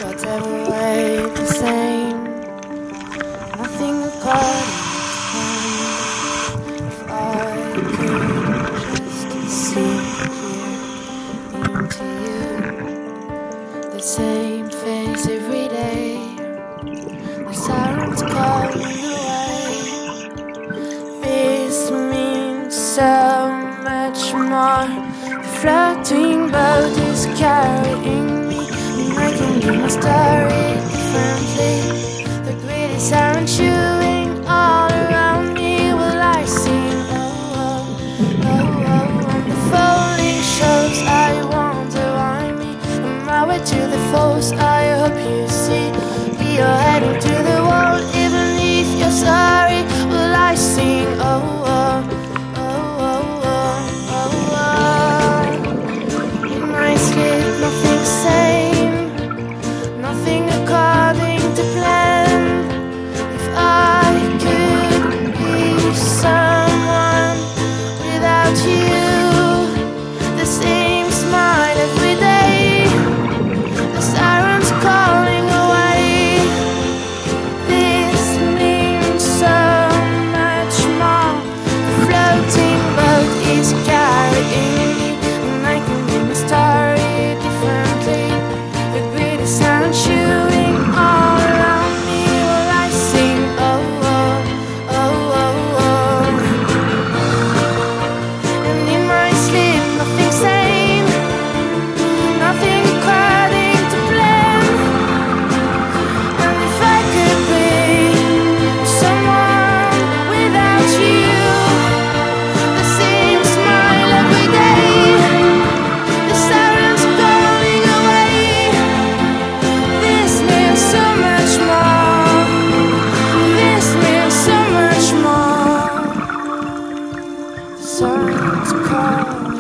whatever way the same. Nothing apart. If I could just see here into you, the same face every day, the sirens calling away. This means so much more. The floating boat is carrying me, and I can give my story differently. The greedy siren chewing all around me. Will I sing? Oh, oh, oh, oh. On the falling shows, I wonder why me. On my way to the falls, I hope you see. We are heading to the wall, even if you're sorry. Will I sing? Oh, oh, oh, oh, oh, oh, oh. In my sleep, nothing sane, nothing according to plan. If I could be someone without you, the same smile every day, the sirens calling away. This means so much more. The floating boat is carrying me, and I can give my story differently. The greedy sun chewing all around me. Will I sing? Oh, oh, oh, oh, oh. And in my sleep, nothing sane, nothing according to plan. And if I could be someone without you, the same smile every day, the sirens calling away. This means so much more. This means so much more. The sirens call.